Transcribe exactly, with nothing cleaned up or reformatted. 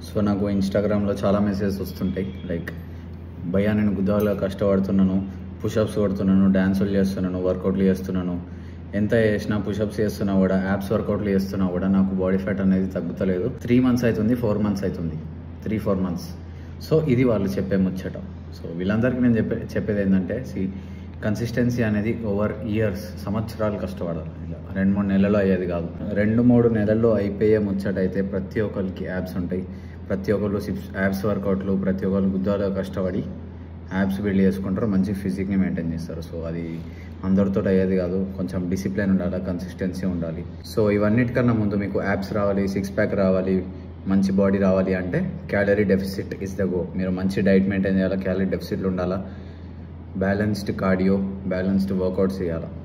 So నాకు ఇన్స్టాగ్రామ్లో చాలా మెసేజెస్ వస్తుంటాయి, లైక్ భయ్యా నేను గుద్దాలో కష్టపడుతున్నాను, పుషప్స్ కొడుతున్నాను, డ్యాన్సులు చేస్తున్నాను, వర్కౌట్లు చేస్తున్నాను, ఎంత చేసినా పుషప్స్ చేస్తున్నా కూడా, యాప్స్ వర్కౌట్లు చేస్తున్నా కూడా నాకు బాడీ ఫ్యాట్ అనేది తగ్గుతలేదు. త్రీ మంత్స్ అవుతుంది ఫోర్ మంత్స్ అవుతుంది త్రీ ఫోర్ మంత్స్ సో ఇది వాళ్ళు చెప్పే ముచ్చట. సో వీళ్ళందరికీ నేను చెప్పే చెప్పేది ఏంటంటే, సి కన్సిస్టెన్సీ అనేది ఓవర్ ఇయర్స్, సంవత్సరాలు కష్టపడాలి. ఇలా రెండు మూడు నెలల్లో అయ్యేది కాదు. రెండు మూడు నెలల్లో అయిపోయే ముచ్చట అయితే ప్రతి ఒక్కరికి యాప్స్ ఉంటాయి, ప్రతి ఒక్కరు సిప్స్ యాప్స్ వర్కౌట్లు, ప్రతి ఒక్కరు గుద్దాలో కష్టపడి యాప్స్ బిల్డ్ చేసుకుంటారు, మంచి ఫిజిక్ని మెయింటైన్ చేస్తారు. సో అది అందరితో అయ్యేది కాదు, కొంచెం డిసిప్లిన్ ఉండాలి, కన్సిస్టెన్సీ ఉండాలి. సో ఇవన్నిటికన్నా ముందు మీకు యాప్స్ రావాలి, సిక్స్ ప్యాక్ రావాలి, మంచి బాడీ రావాలి అంటే calorie deficit is the go. మీరు మంచి డైట్ మెయింటైన్ చేయాలా, క్యాలరీ డెఫిసిట్లు ఉండాలా, బ్యాలెన్స్డ్ కార్డియో, బ్యాలెన్స్డ్ వర్కౌట్స్ చేయాలి.